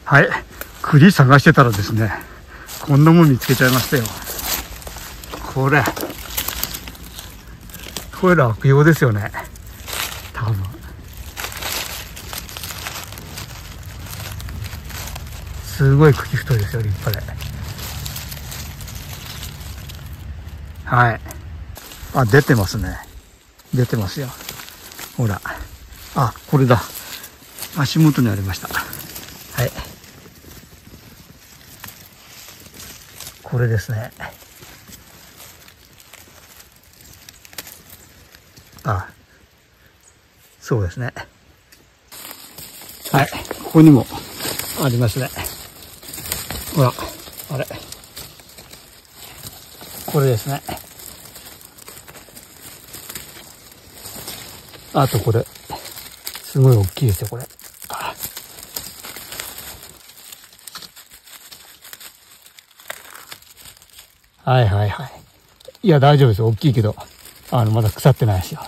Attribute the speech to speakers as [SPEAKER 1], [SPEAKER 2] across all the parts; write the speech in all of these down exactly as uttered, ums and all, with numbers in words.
[SPEAKER 1] はい、栗探してたらですね、こんなもん見つけちゃいましたよ。これこれ落葉ですよね、多分。すごい茎太いですよ、立派で。はい。あ、出てますね。出てますよ。ほら。あ、これだ。足元にありました。はい。これですね。あ、そうですね。はい。ここにもありますね。ほら、あれ。これですね。あとこれ。すごい大きいですよ、これ。はいはいはい。いや、大丈夫ですよ。大きいけど、あの、まだ腐ってないですよ。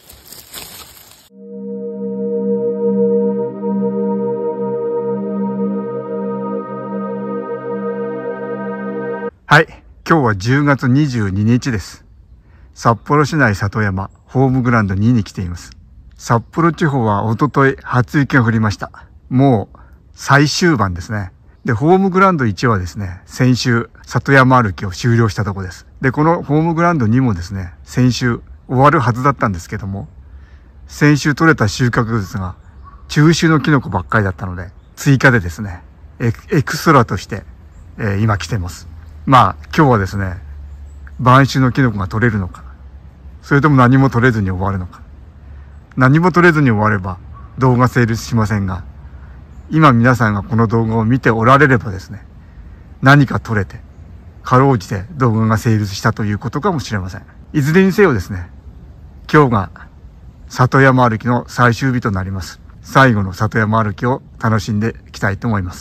[SPEAKER 1] はい。今日はじゅうがつにじゅうににちです。札幌市内里山ホームグラウンドにに来ています。札幌地方はおととい初雪が降りました。もう最終盤ですね。で、ホームグラウンドいちはですね、先週里山歩きを終了したとこです。で、このホームグラウンドにもですね、先週終わるはずだったんですけども、先週取れた収穫物が中秋のキノコばっかりだったので、追加でですね、エクストラとして、えー、今来てます。まあ、今日はですね、晩秋のキノコが取れるのか、それとも何も取れずに終わるのか。何も取れずに終われば動画成立しませんが、今皆さんがこの動画を見ておられればですね、何か取れて、かろうじて動画が成立したということかもしれません。いずれにせよですね、今日が里山歩きの最終日となります。最後の里山歩きを楽しんでいきたいと思います。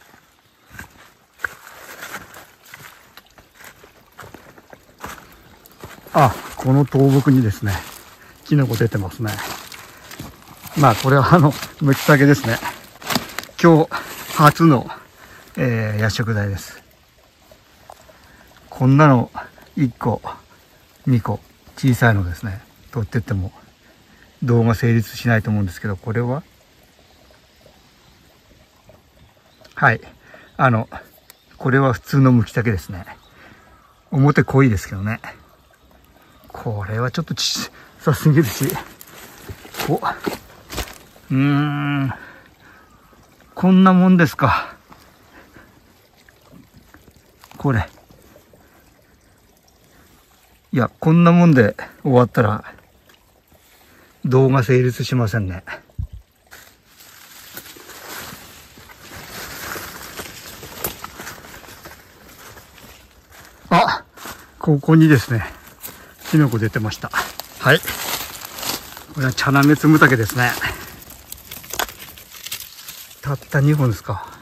[SPEAKER 1] あ、この倒木にですね、キノコ出てますね。まあこれはあの、ムキタケですね。今日初の、えー、夜食材です。こんなのいっこ、にこ、小さいのですね、取ってっても動画成立しないと思うんですけど、これははい。あの、これは普通のムキタケですね。表濃いですけどね。これはちょっと小さすぎるし、お、うーん、こんなもんですか。これ。いや、こんなもんで終わったら動画成立しませんね。あ、ここにですね、キノコ出てました。はい。これはチャナメツムタケですね。たったにほんですか。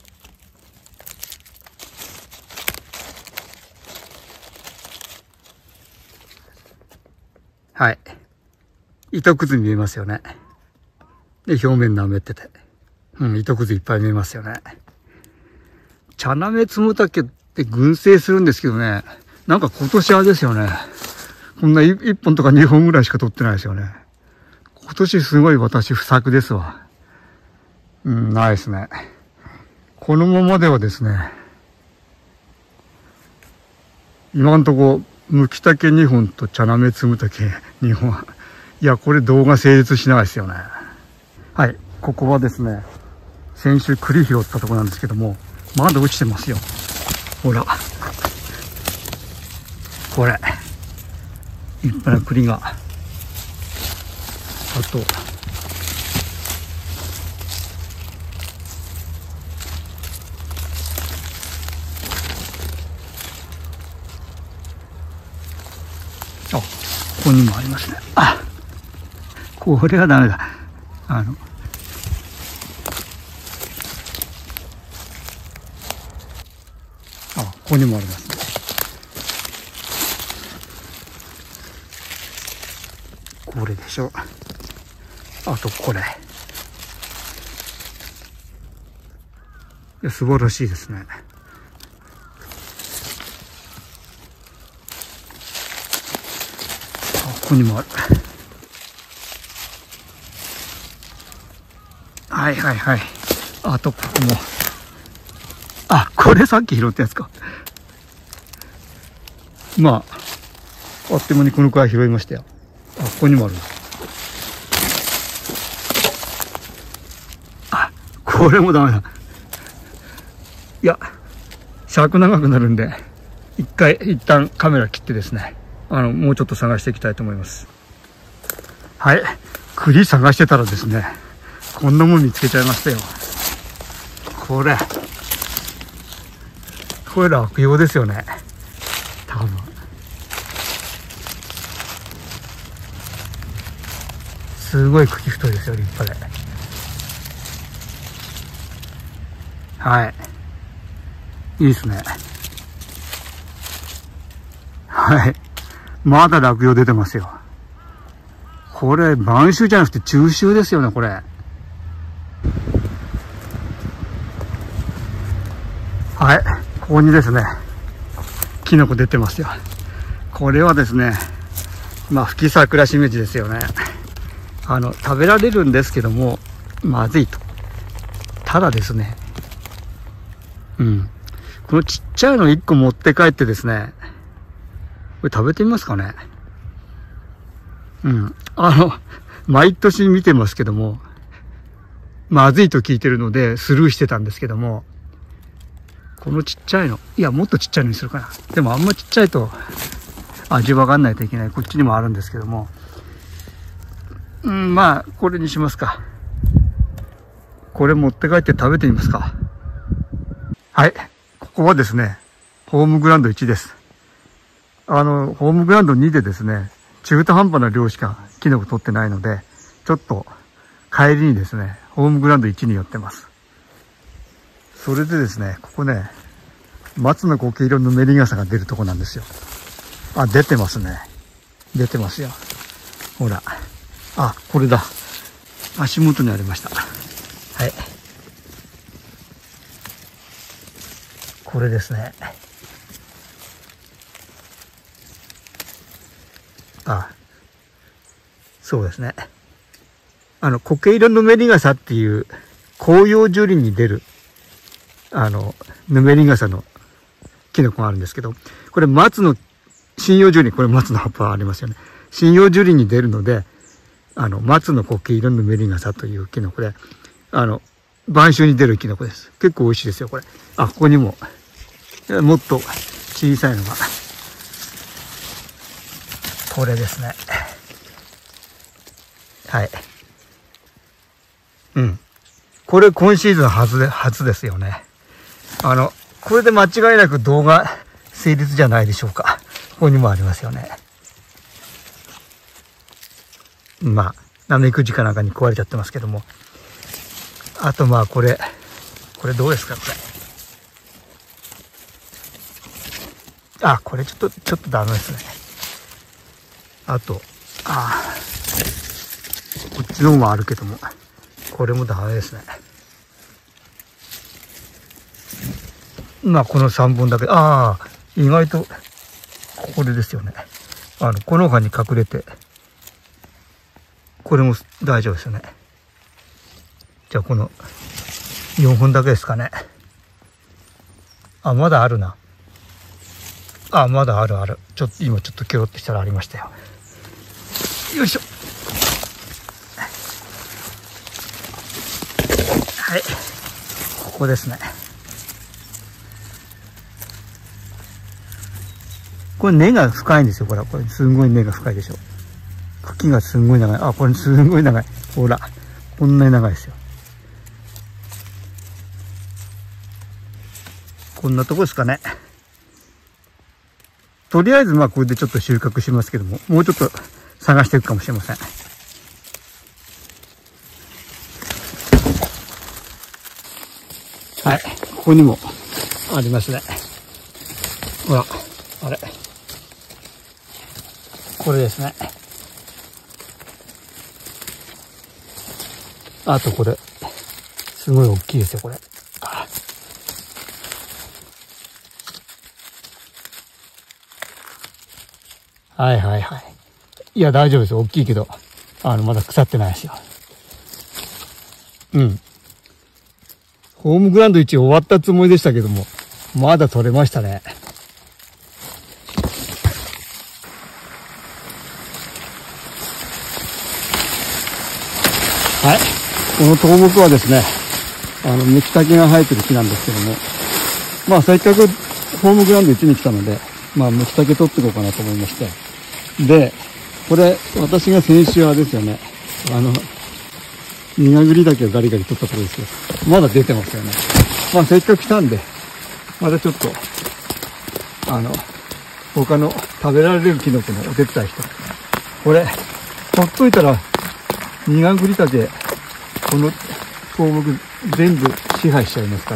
[SPEAKER 1] はい。糸くず見えますよね。で、表面舐めてて。うん、糸くずいっぱい見えますよね。チャナメツムタケって群生するんですけどね、なんか今年はですよね、こんないっぽんとかにほんぐらいしか取ってないですよね。今年すごい私不作ですわ。うん、ないですね。このままではですね、今んとこ、ムキタケにほんとチャナメツムタケにほん。いや、これ動画成立しないですよね。はい、ここはですね、先週栗拾ったところなんですけども、まだ落ちてますよ。ほら。これ。立派な栗が。あと、あ、ここにもありますね。あ、これはダメだ。あの、あ、ここにもありますね。これでしょ。あとこれ。 いや、素晴らしいですね。あ、ここにもある。はいはいはい。あと、ここも。あ、これさっき拾ったやつか。まあ、あっという間にこのくらい拾いましたよ。あ、ここにもある。あ、これもダメだ。いや、尺長くなるんで、一回、一旦カメラ切ってですね、あの、もうちょっと探していきたいと思います。はい。栗探してたらですね、こんなもん見つけちゃいましたよ。これ。これ落葉ですよね。多分。すごい茎太いですよ、立派で。はい。いいですね。はい。まだ落葉出てますよ。これ、晩秋じゃなくて中秋ですよね、これ。はい。ここにですね、キノコ出てますよ。これはですね、まあ、吹き桜しめじですよね。あの、食べられるんですけども、まずいと。ただですね、うん。このちっちゃいのいっこ持って帰ってですね、これ食べてみますかね。うん。あの、毎年見てますけども、まずいと聞いてるのでスルーしてたんですけども、このちっちゃいの、いや、もっとちっちゃいのにするかな。でもあんまちっちゃいと味わかんないといけない。こっちにもあるんですけども。うん、まあ、これにしますか。これ持って帰って食べてみますか。はい。ここはですね、ホームグラウンドいちです。あの、ホームグラウンドにでですね、中途半端な量しかキノコ取ってないので、ちょっと帰りにですね、ホームグラウンドいちに寄ってます。それでですね、ここね、松の苔色のヌメリ傘が出るとこなんですよ。あ、出てますね。出てますよ。ほら。あ、これだ。足元にありました。はい。これですね。あ、そうですね。あの、苔色ヌメリ傘っていう紅葉樹林に出る、あの、ヌメリ傘のキノコがあるんですけど、これ松の、針葉樹林、これ松の葉っぱありますよね。針葉樹林に出るので、あの、松の苔色ヌメリ傘というキノコで、あの、晩秋に出るキノコです。結構美味しいですよ、これ。あ、ここにも、もっと小さいのが、これですね。はい。うん。これ今シーズン初で、初ですよね。あの、これで間違いなく動画成立じゃないでしょうか。ここにもありますよね。まあ、ナメクジかなんかに食われちゃってますけども。あとまあこれ、これどうですか、これ。あ、これちょっと、ちょっとダメですね。あと、ああ、こっちの方もあるけども、これもダメですね。まあこのさんぼんだけ、ああ、意外と、これですよね。あの、この葉に隠れて、これも大丈夫ですよね。じゃあこのよんほんだけですかね。あ、まだあるな。あ、まだあるある。ちょっと、今ちょっとキョロってしたらありましたよ。よいしょ。はい。ここですね。これ根が深いんですよ。これ、これすんごい根が深いでしょ。茎がすんごい長い。あ、これすんごい長い。ほら。こんなに長いですよ。こんなとこですかね。とりあえずまあこれでちょっと収穫しますけども、もうちょっと探していくかもしれません。はい。ここにもありますね。ほら。あれ。これですね。あとこれ。すごい大きいですよ、これ。 はいはいはい。いや、大丈夫ですよ。大きいけど、あの、まだ腐ってないですよ。うん。ホームグラウンドいち終わったつもりでしたけども、まだ取れましたね。はい。この倒木はですね、あの、ムキタケが生えてる木なんですけども、まあ、せっかくホームグラウンドいちに来たので、まあ、ムキタケ取っていこうかなと思いまして。で、これ、私が先週はですよね、あの、ニガグリ岳をガリガリ取ったところですけど、まだ出てますよね。まあ、せっかく来たんで、またちょっと、あの、他の食べられるキノコのお手伝いして、これ、ほっといたら、ニガグリ岳、この倒木全部支配しちゃいますから、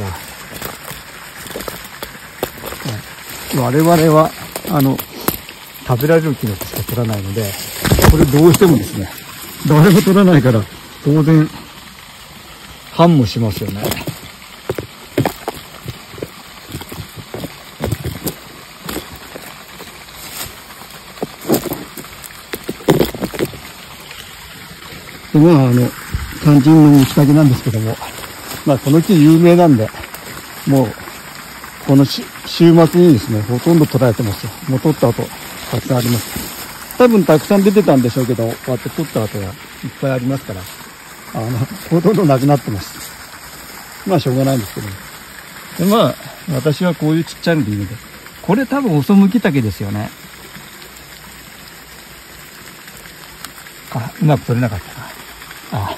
[SPEAKER 1] 我々は、あの、食べられるキノコしか取らないので、これどうしてもですね、誰も取らないから、当然、繁もしますよね。でまあ、あの、肝心のムキタケなんですけども、まあ、この木有名なんで、もう、このし週末にですね、ほとんど取られてますよ。もう取った後、たくさんあります。多分たくさん出てたんでしょうけど、こうやって取った後がいっぱいありますから、あの、ほとんどなくなってます。まあ、しょうがないんですけども。で、まあ、私はこういうちっちゃいのでいいので、これ多分オソムキタケですよね。あ、うまく取れなかったな。ああ。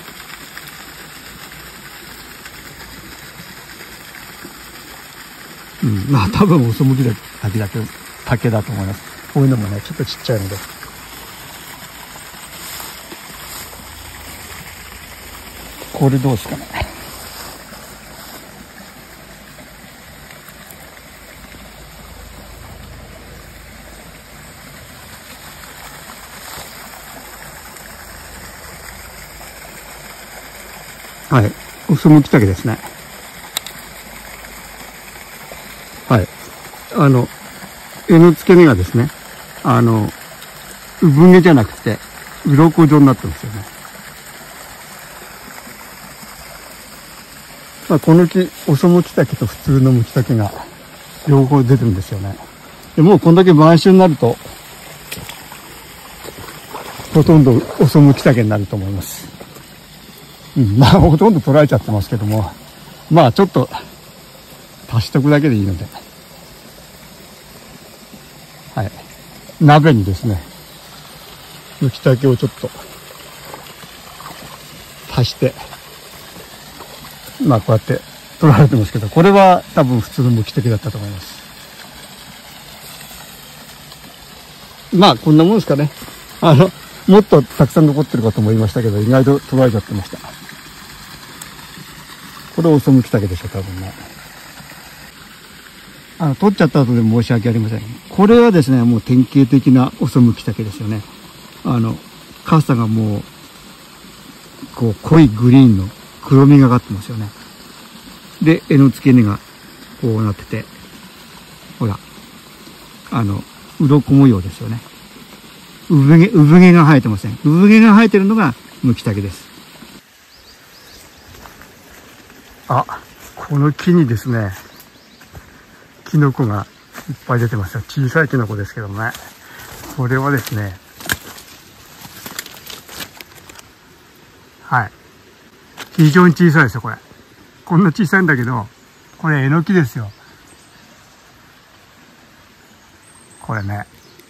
[SPEAKER 1] うん、まあ多分オソムキタケだけ、竹だと思います。こういうのもね、ちょっとちっちゃいので。これどうですかね。はい。オソムキタケですね。はい。あの、柄の付け根がですね、あの、産毛じゃなくて、鱗状になってますよね。まあ、この木、オソムキタケと普通のムキタケが両方出てるんですよね。でもうこんだけ晩秋になると、ほとんどオソムキタケになると思います。うん、まあ、ほとんど取られちゃってますけども、まあ、ちょっと、足しとくだけでいいので。はい。鍋にですね、ムキタケをちょっと、足して、まあ、こうやって取られてますけど、これは多分普通のムキタケだったと思います。まあ、こんなもんですかね。あの、もっとたくさん残ってるかと思いましたけど、意外と取られちゃってました。これオソムキタケでしょ、多分ね。あの、取っちゃった後で申し訳ありません。これはですね、もう典型的なオソムキタケですよね。あの、カサがもう、こう、濃いグリーンの黒みがかってますよね。で、柄の付け根がこうなってて、ほら、あの、鱗模様ですよね。産毛、産毛が生えてません。産毛が生えてるのがムキタケです。あ、この木にですね、キノコがいっぱい出てますよ。小さいキノコですけどもね。これはですね、はい。非常に小さいですよ、これ。こんな小さいんだけど、これえのきですよ。これね。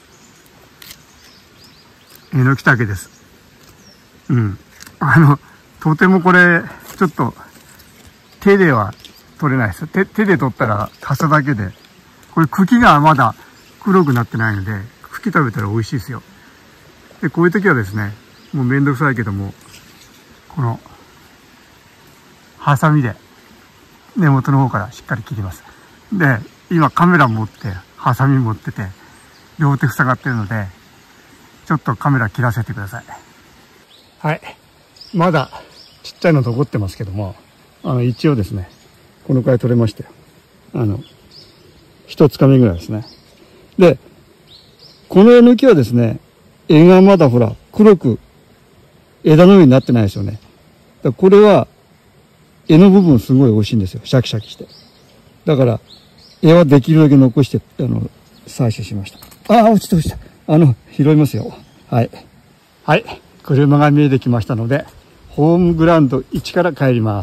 [SPEAKER 1] えのきたけです。うん。あの、とてもこれ、ちょっと、手では取れないですよ。手、手で取ったら、かさだけで。これ茎がまだ黒くなってないので、茎食べたら美味しいですよ。で、こういう時はですね、もうめんどくさいけども、この、ハサミで、根元の方からしっかり切ります。で、今カメラ持って、ハサミ持ってて、両手塞がってるので、ちょっとカメラ切らせてください。はい。まだ、ちっちゃいの残ってますけども、あの、一応ですね、このくらい取れましたよ。あの、一つかみぐらいですね。で、 この絵の木はですね、柄がまだほら、黒く枝の上になってないですよね。だからこれは、柄の部分すごい美味しいんですよ。シャキシャキして。だから、絵はできるだけ残して、あの、採取しました。ああ、落ちた落ちた。あの、拾いますよ。はい。はい。車が見えてきましたので、ホームグラウンドいちから帰ります。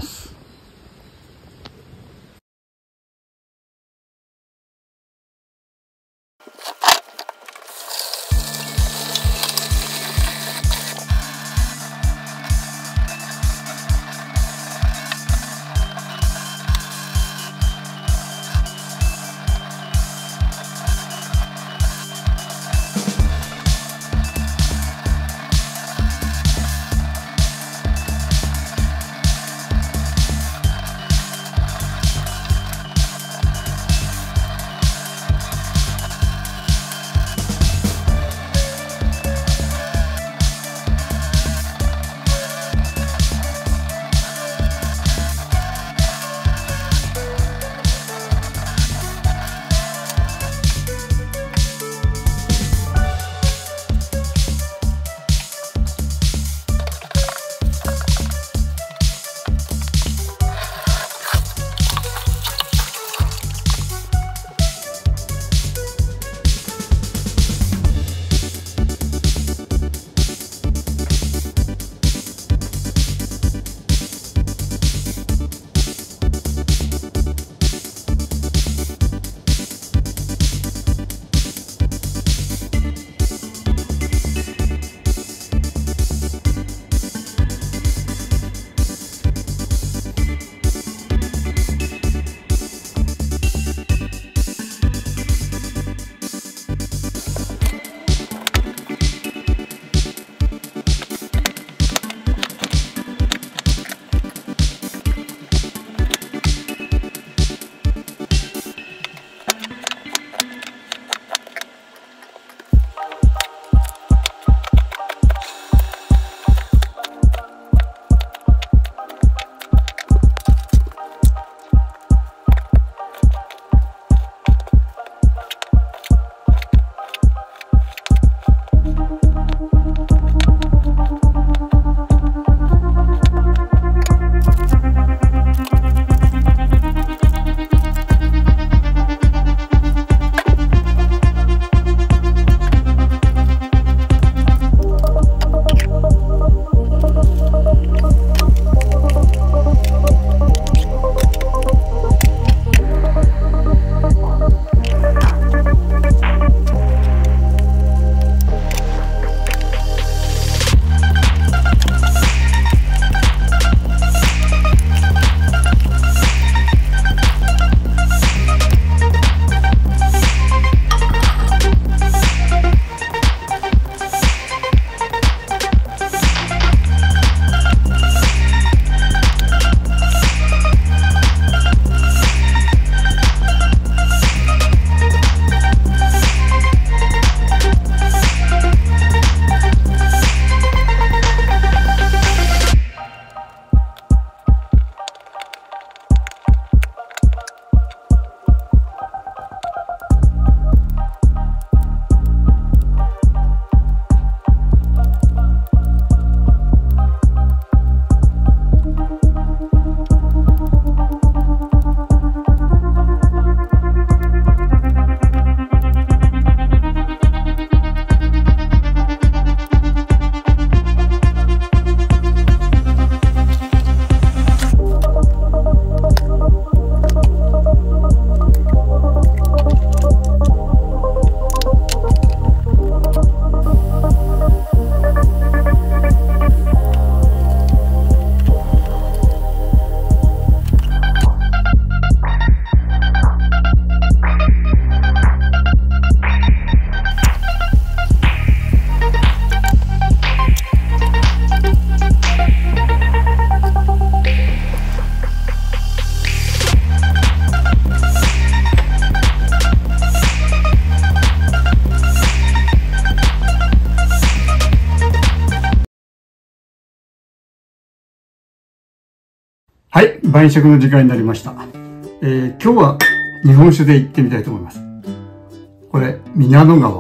[SPEAKER 1] はい、晩酌の時間になりました。えー、今日は日本酒で行ってみたいと思います。これ、皆野川、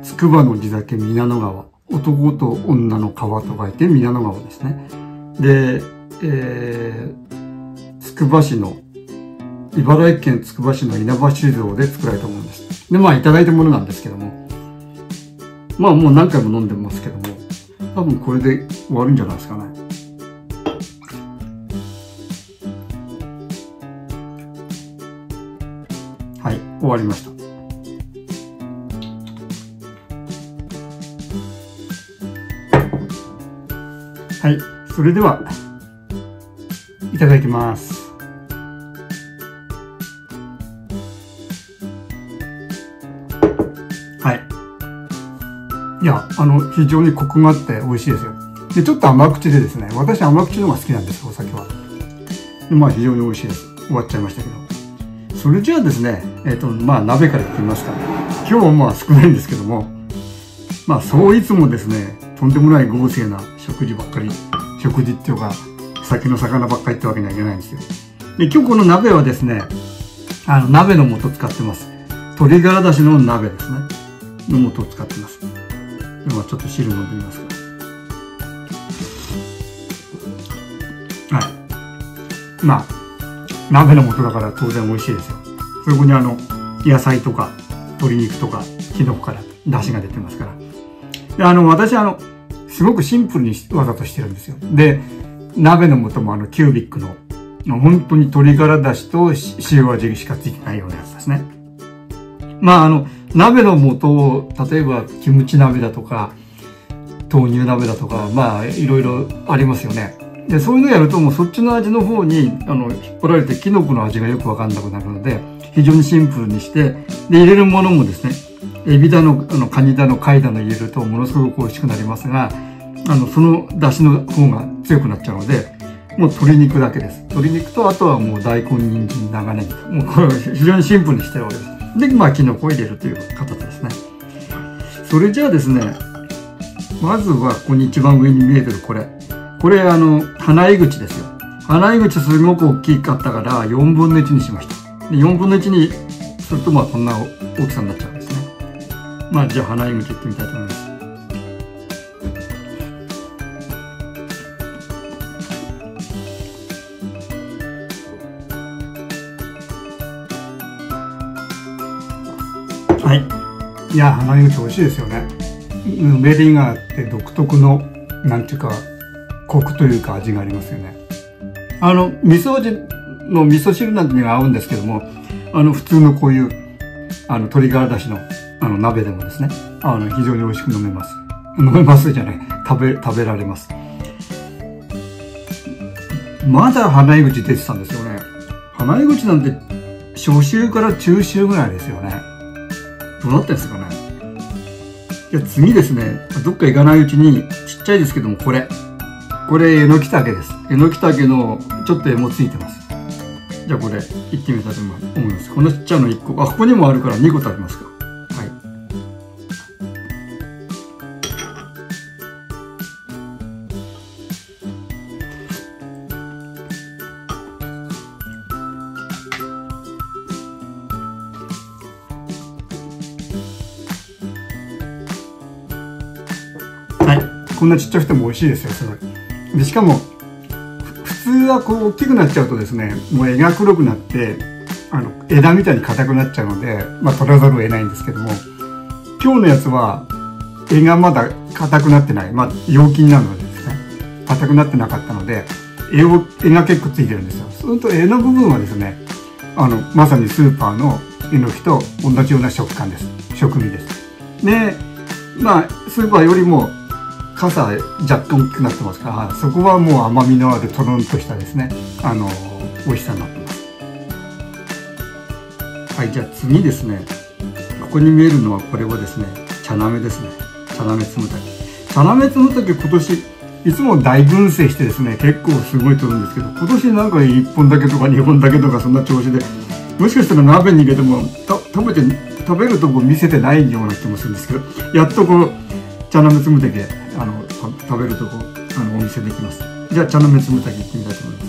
[SPEAKER 1] 筑波の地酒皆野川。男と女の川と書いて皆野川ですね。で、えー、つくば市の、茨城県つくば市の稲葉酒造で作られたものです。で、まあ、いただいたものなんですけども。まあ、もう何回も飲んでますけども、多分これで終わるんじゃないですかね。はい、終わりました。はい、それでは、いただきます。はい。いや、あの、非常にコクがあって美味しいですよ。で、ちょっと甘口でですね、私甘口の方が好きなんです、お酒は。で、まあ、非常に美味しいです。終わっちゃいましたけど。それじゃあですね、えっと、まあ、鍋からいってみますか。今日はまあ少ないんですけども、まあ、そういつもですね、とんでもない豪勢な食事ばっかり、食事っていうか、酒の魚ばっかりってわけにはいけないんですよ。で、今日この鍋はですね、あの、鍋の素使ってます。鶏ガラだしの鍋ですね。の素を使ってます。ではちょっと汁飲んでみますか。はい。まあ、鍋の素だから当然美味しいですよ。そこにあの、野菜とか、鶏肉とか、キノコから出汁が出てますから。で、あの、私あの、すごくシンプルにわざとしてるんですよ。で、鍋の素もあの、キュービックの、本当に鶏ガラだしと塩味しかついてないようなやつですね。まああの、鍋の素を、例えばキムチ鍋だとか、豆乳鍋だとか、まあいろいろありますよね。で、そういうのやるともうそっちの味の方に、あの、引っ張られてキノコの味がよくわかんなくなるので、非常にシンプルにして、で、入れるものもですね、エビだの、あの、カニだの、貝だの入れるとものすごく美味しくなりますが、あの、その出汁の方が強くなっちゃうので、もう鶏肉だけです。鶏肉と、あとはもう大根、人参、長ネギと。もうこれ非常にシンプルにしてるわけです。で、まあ、キノコを入れるという形ですね。それじゃあですね、まずはここに一番上に見えてるこれ。これ、あの、鼻入口ですよ。鼻入口すごく大きかったからよんぶんのいちにしました。で、よんぶんのいちにすると、まあ、こんな大きさになっちゃうんですね。まあ、じゃあ鼻入口いってみたいと思います。はい。いや、鼻入口美味しいですよね。ぬめりがあって独特の、なんていうか、コクというか味がありますよね。あの、味噌味の味噌汁なんてには合うんですけども、あの、普通のこういう、あの、鶏ガラだしの、あの、鍋でもですね、あの、非常に美味しく飲めます。飲めますじゃない。食べ、食べられます。まだ鼻入口出てたんですよね。鼻入口なんて、初秋から中秋ぐらいですよね。どうなってんですかね。じゃあ次ですね、どっか行かないうちに、ちっちゃいですけども、これ。これ、えのきたけです。えのきたけの、ちょっと柄もついてます。じゃあこれ、行ってみたいと思います。このちっちゃいのいっこ。あ、ここにもあるからにこ食べますか。はい。はい。こんなちっちゃくても美味しいですよ、すごい。で、しかも、普通はこう大きくなっちゃうとですね、もう柄が黒くなって、あの、枝みたいに硬くなっちゃうので、まあ取らざるを得ないんですけども、今日のやつは、柄がまだ硬くなってない。まあ、陽気になるのでですね、硬くなってなかったので、柄を、柄が結構ついてるんですよ。そうすると柄の部分はですね、あの、まさにスーパーのえのきと同じような食感です。食味です。で、まあ、スーパーよりも、傘若干大きくなってますから、そこはもう甘みのあるとろんとしたですね、あの、美味しさになってます。はい、じゃあ次ですね。ここに見えるのは、これはですね、茶なめですね。茶なめつむたけ。茶なめつむたけ今年、いつも大群生してですね、結構すごい取るんですけど、今年なんかいっぽんだけとかにほんだけとかそんな調子で、もしかしたら鍋に入れても、食べて、食べるとこ見せてないような気もするんですけど、やっとこの茶なめつむたけ、あの、食べるとこ、あの、お見せできます。じゃあ、茶のめつむたけ行ってみたいと思います。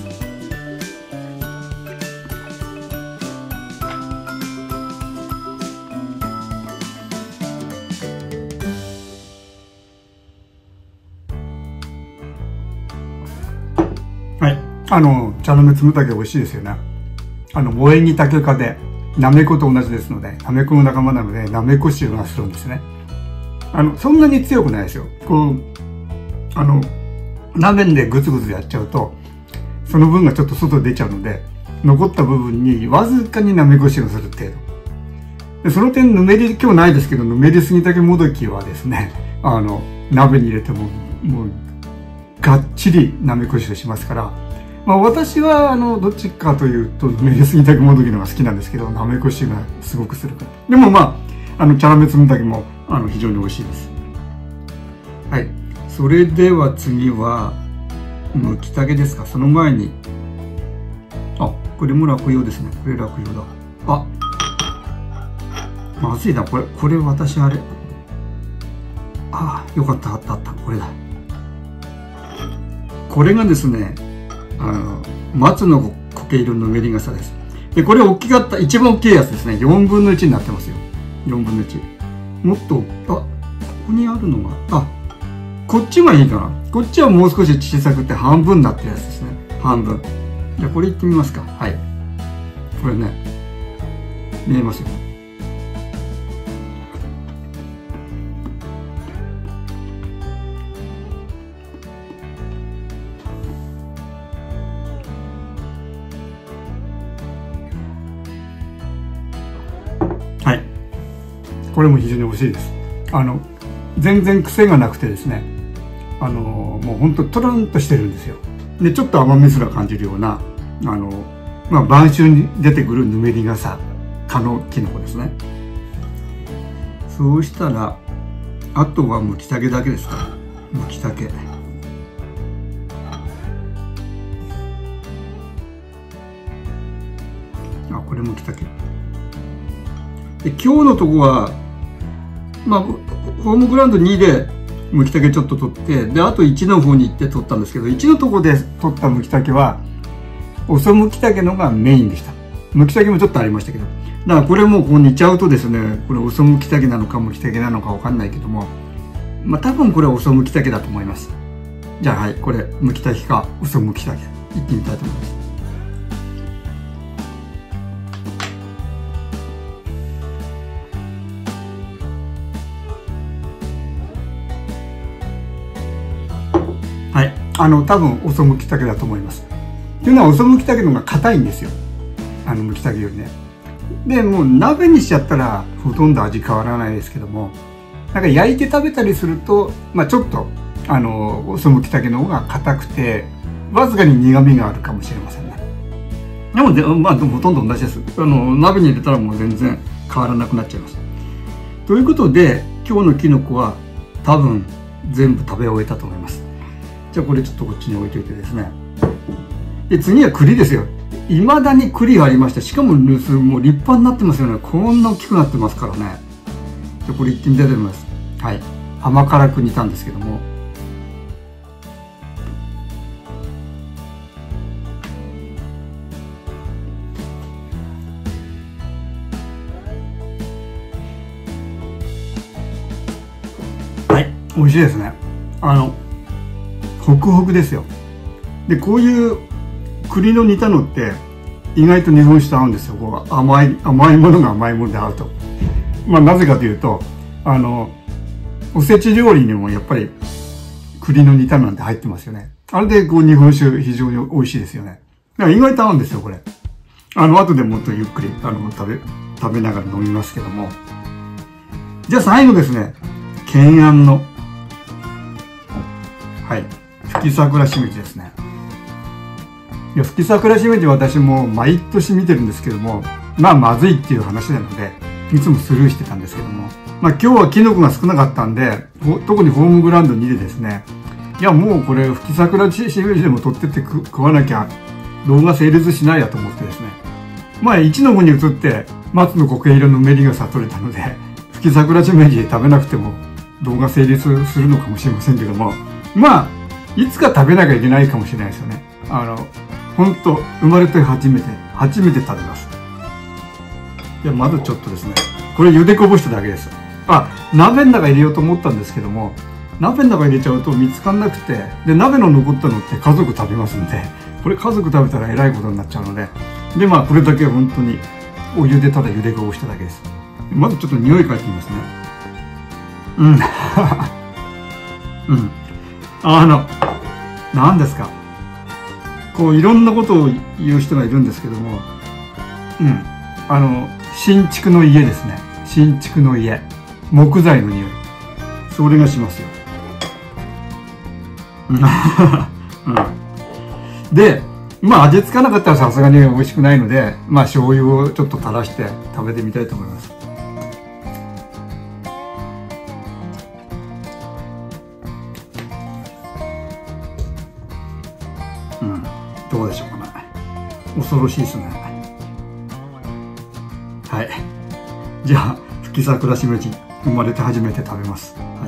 [SPEAKER 1] あの、茶の芽つむたけ美味しいですよね。あの、萌え木竹科で、なめこと同じですので、なめこの仲間なので、なめこ臭がするんですね。あの、そんなに強くないですよ。こう、あの、鍋でグツグツやっちゃうと、その分がちょっと外出ちゃうので、残った部分にわずかになめこ臭がする程度。でその点、ぬめり、今日ないですけど、ぬめりすぎたけもどきはですね、あの、鍋に入れても、もう、がっちりなめこ臭しますから、まあ私は、あの、どっちかというと、ぬめりすぎたけもどきのが好きなんですけど、なめこ臭がすごくするから。でもまあ、あの、キャラメツムタケも、あの、非常に美味しいです。はい。それでは次は、むきたけですか。その前に、あ、これも落葉ですね。これ落葉だ。あ、まずいな、これ、これ私あれ。ああ、よかった、あったあった、これだ。これがですね、あの、松の苔色のぬめり傘です。で、これ大きかった、一番大きいやつですね。よんぶんのいちになってますよ。よんぶんのいち。もっと、あ、ここにあるのが、あ、こっちがいいかな。こっちはもう少し小さくて半分になってるやつですね。半分。じゃあこれいってみますか。はい。これね、見えますよね。はい。これも非常に美味しいです。あの、全然癖がなくてですね、あの、もうほんとトロンとしてるんですよ。で、ちょっと甘みすら感じるような、あの、まあ、晩秋に出てくるぬめり傘科のキノコですね。そうしたら、あとはむきたけだけですか。むきたけ。あ、これむきたけ。で、今日のとこは、まあ、ホームグラウンドにでむきたけちょっと取って、で、あといちの方に行って取ったんですけど、いちのとこで取ったむきたけは、遅むきたけのがメインでした。むきたけもちょっとありましたけど。だからこれもうこう煮ちゃうとですね、これ遅むきたけなのかむきたけなのかわかんないけども、まあ多分これは遅むきたけだと思います。じゃあはい、これ、むきたけか遅むきたけ、いってみたいと思います。はい。あの、多分、遅むきたけだと思います。っていうのは、遅むきたけの方が硬いんですよ。あの、むきたけよりね。で、もう鍋にしちゃったら、ほとんど味変わらないですけども、なんか焼いて食べたりすると、まあちょっと、あの、遅むきたけの方が硬くて、わずかに苦味があるかもしれませんね。でも、でまあ、ほとんど同じです。あの、鍋に入れたらもう全然変わらなくなっちゃいます。ということで、今日のキノコは、多分、全部食べ終えたと思います。じゃあこれちょっとこっちに置いといてですね。で、次は栗ですよ。未だに栗がありまして、しかももう立派になってますよね。こんな大きくなってますからね。じゃあこれいってみたいと思います。はい。甘辛く煮たんですけども。はい。美味しいですね。あの、ホクホクですよ。で、こういう栗の煮たのって意外と日本酒と合うんですよ。こう甘い、甘いものが甘いもので合うと。まあなぜかというと、あの、おせち料理にもやっぱり栗の煮たなんて入ってますよね。あれでこう日本酒非常に美味しいですよね。だから意外と合うんですよ、これ。あの、後でもっとゆっくり、あの、食べ、食べながら飲みますけども。じゃあ最後ですね。懸案の、はい。吹き桜しめじですね。いや、吹き桜しめじ私も毎年見てるんですけども、まあまずいっていう話なので、いつもスルーしてたんですけども、まあ今日はキノコが少なかったんで、特にホームグラウンドにでですね、いやもうこれ吹き桜しめじでも取ってって食わなきゃ動画成立しないやと思ってですね、まあいちのごに移って松の苔色のメリが悟れたので、吹き桜しめじ食べなくても動画成立するのかもしれませんけども、まあ、いつか食べなきゃいけないかもしれないですよね。あの、ほんと、生まれて初めて、初めて食べます。いや、まずちょっとですね。これ茹でこぼしただけです。あ、鍋の中入れようと思ったんですけども、鍋の中入れちゃうと見つかんなくて、で、鍋の残ったのって家族食べますんで、 これ家族食べたらえらいことになっちゃうので、でまあこれだけは本当にお湯でただ茹で具をしただけです。まずちょっと匂い嗅いでみますね。うん。うん。あの、何ですか。こういろんなことを言う人がいるんですけども、うん。あの、新築の家ですね。新築の家。木材の匂い。それがしますよ。うん。で、まあ味付かなかったらさすがに美味しくないので、まあ醤油をちょっと垂らして食べてみたいと思います。うん、どうでしょうかね。恐ろしいですね。はい。じゃあ、吹き桜しめじ、生まれて初めて食べます。はい。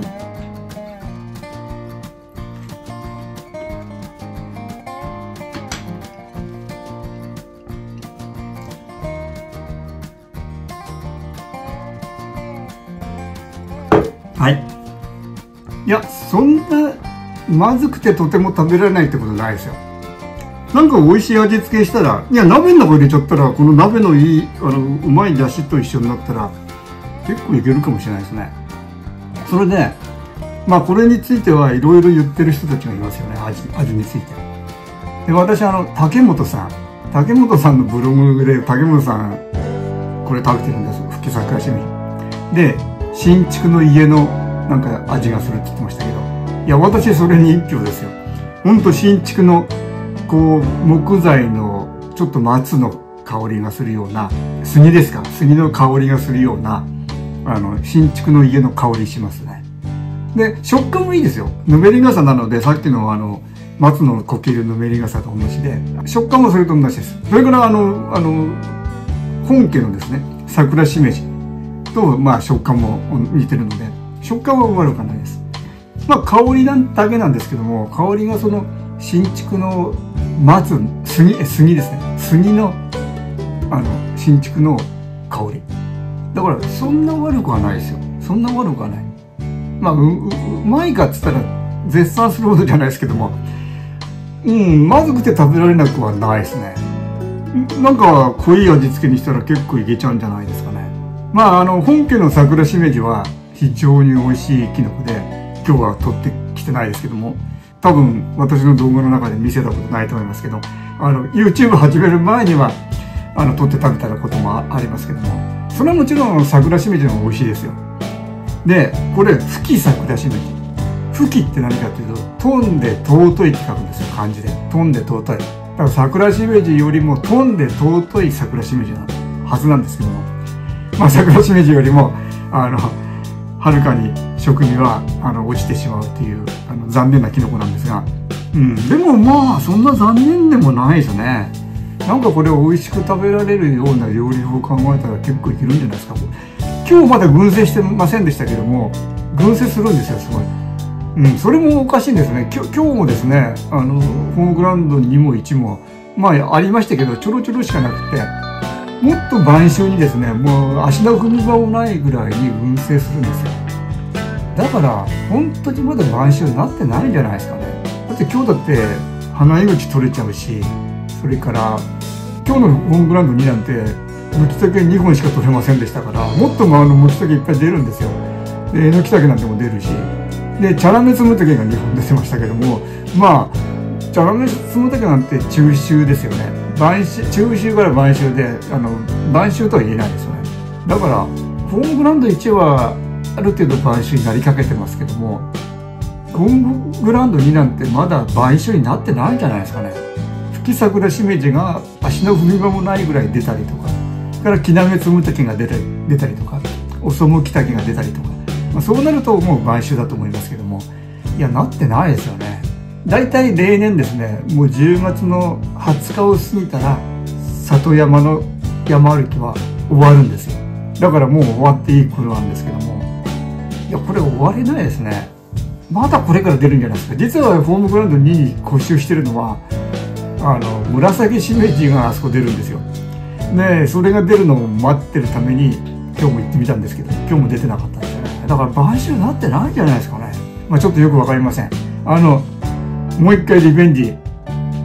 [SPEAKER 1] はい。いや、そんなまずくてとても食べられないってことないですよ。なんか美味しい味付けしたら、いや、鍋の中入れちゃったら、この鍋のいい、あの、うまい出汁と一緒になったら、結構いけるかもしれないですね。それで、まあこれについてはいろいろ言ってる人たちがいますよね、味、味について。で、私、あの、竹本さん、竹本さんのブログで、竹本さん、これ食べてるんです。吹き桜しめじ。で、新築の家のなんか味がするって言ってましたけど、いや、私それに一票ですよ。ほんと新築の、こう、木材のちょっと松の香りがするような、杉ですか、杉の香りがするような、あの、新築の家の香りしますね。で、食感もいいですよ。ぬめり傘なので、さっきのあの、松のこけるぬめり傘と同じで、食感もそれと同じです。それからあの、あの、本家のですね、桜しめじと、まあ食感も似てるので、食感は悪くはないです。まあ香りだけなんですけども、香りがその新築の松、杉、杉ですね。杉の、あの、新築の香り。だからそんな悪くはないですよ。そんな悪くはない。まあ、う、う、うまいかっつったら絶賛するほどじゃないですけども、うん、まずくて食べられなくはないですね。なんか濃い味付けにしたら結構いけちゃうんじゃないですかね。まあ、あの、本家の桜しめじは非常に美味しいキノコで、今日は取ってきてないですけども、多分私の動画の中で見せたことないと思いますけど、あの、YouTube 始める前には、あの、取って食べたこともありますけども、それはもちろん桜しめじの方が美味しいですよ。で、これ、吹き桜しめじ。吹きって何かっていうと、飛んで尊いって書くんですよ、漢字で。飛んで尊い。だから桜しめじよりも飛んで尊い桜しめじなはずなんですけども、まあ桜しめじよりも、あの、はるかに食には、あの、落ちてしまうっていう、あの、残念なキノコなんですが、うん。でもまあ、そんな残念でもないですね。なんかこれを美味しく食べられるような料理法を考えたら結構いけるんじゃないですか。今日まだ群生してませんでしたけども、群生するんですよ、すごい。うん、それもおかしいんですね。今日、今日もですね、あの、ホームグラウンドにもいちも、まあ、ありましたけど、ちょろちょろしかなくて、もっと晩秋にですね、もう足の踏み場もないぐらいに群生するんですよ。だから、本当にまだ晩秋になってないんじゃないですかね。だって今日だって、花井口取れちゃうし、それから、今日のホームグラウンドになんて、ムキタケにほんしか取れませんでしたから、もっともあのムキタケいっぱい出るんですよ。で、エノキタケなんても出るし、で、チャラメツムタケがにほん出てましたけども、まあ、チャラメツムタケなんて中秋ですよね。晩秋、中秋から晩秋で、あの、晩秋とは言えないですよね。だから、ホームグラウンドいちは、ある程度晩秋になりかけてますけども、ホームグラウンドになんてまだ晩秋になってないんじゃないですかね。吹き桜しめじが足の踏み場もないぐらい出たりとか、それからキナメツムタケが出たり、出たりとか、オソムキタケが出たりとか、まあ、そうなるともう晩秋だと思いますけども、いや、なってないですよね。だいたい例年ですね、もうじゅうがつのはつかを過ぎたら、里山の山歩きは終わるんですよ。だからもう終わっていい頃なんですけども、いや、これ終われないですね。まだこれから出るんじゃないですか。実はホームグラウンドにに固執してるのは、あの、紫しめじがあそこ出るんですよ。で、それが出るのを待ってるために、今日も行ってみたんですけど、今日も出てなかったんですよね。だから晩秋になってないんじゃないですかね。まあちょっとよくわかりません。あの、もう一回リベンジ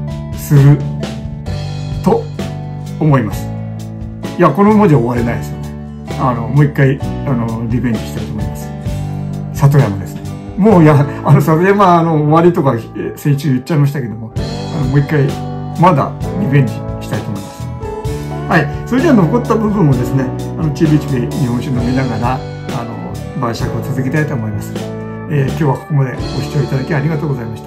[SPEAKER 1] すると思います。いや、この文字は終われないですよね。あの、もう一回、あの、リベンジしたいと思います。里山ですね。もう、や、あの、里山、あの、終わりとか、先週言っちゃいましたけども、あの、もう一回、まだ、リベンジしたいと思います。はい。それじゃあ、残った部分をですね、あの、ちびちび日本酒飲みながら、あの、晩酌を続けたいと思います。えー、今日はここまでご視聴いただきありがとうございました。